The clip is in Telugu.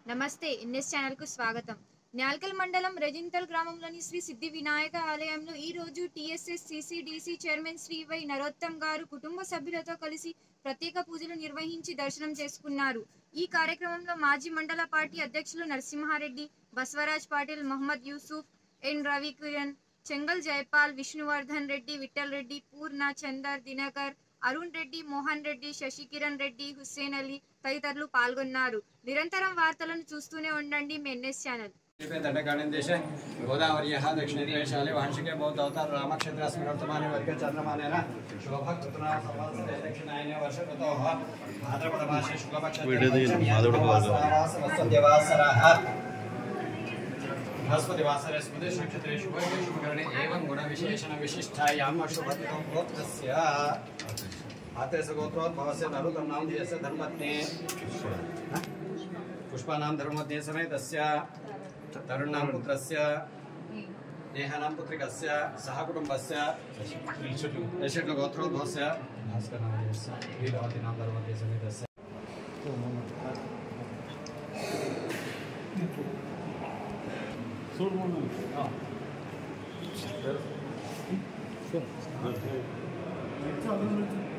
నమస్తే ఎన్ఎస్ ఛానల్ కు స్వాగతం. న్యాల్కల్ మండలం రెజింతల్ గ్రామంలోని శ్రీ సిద్ధి వినాయక ఆలయంలో ఈ రోజు TSS CCDC chairman Shri Y Narottam గారు కుటుంబ సభ్యులతో కలిసి ప్రత్యేక పూజలు నిర్వహించి దర్శనం చేసుకున్నారు. ఈ కార్యక్రమంలో మాజీ మండల పార్టీ అధ్యక్షులు నరసింహారెడ్డి, బస్వరాజ్ పాటిల్, మొహమ్మద్ యూసుఫ్, ఎన్ రవికిరణ్, చెంగల్ జయపాల్, విష్ణువర్ధన్ రెడ్డి, విఠల్ రెడ్డి, పూర్ణ, చందర్, దినకర్, అరుణ్ రెడ్డి, మోహన్ రెడ్డి, శశికిరణ్ రెడ్డి, హుస్సేన్ అలీ తదితరులు పాల్గొన్నారు. నిరంతరం వార్తలను చూస్తూనే ఉండండి మీ ఎన్ఎస్ ఛానల్. देशे गोदावर्यः दक्षिणदेशाले वार्षिके बौद्धवतार रामक्षेत्रस्मिन् वर्तमाने वर्गे चन्द्रमानेन शोभकृतना संवत्सरे दक्षिणायने वर्षऋतोः भाद्रपदमासे शुक्लपक्षे बृहस्पतिवासरे स्मृतिषु नक्षत्रेषु शुभकरणे एवं गुणविशेषणविशिष्टायां शुभतिथौ गोत्रस्य आत्रेयस्य गोत्रोद्भवस्य नरुतं नाम देशस्य धर्मज्ञे पुष्पानां धर्मज्ञे समेतस्य तरुणां पुत्रस्य नेहानां पुत्रिकस्य सह कुटुम्बस्य यशट्लु गोत्रोद्भवस्य भास्करनामस्य लीलावतीनां धर्मज्ञे समेतस्य Sure.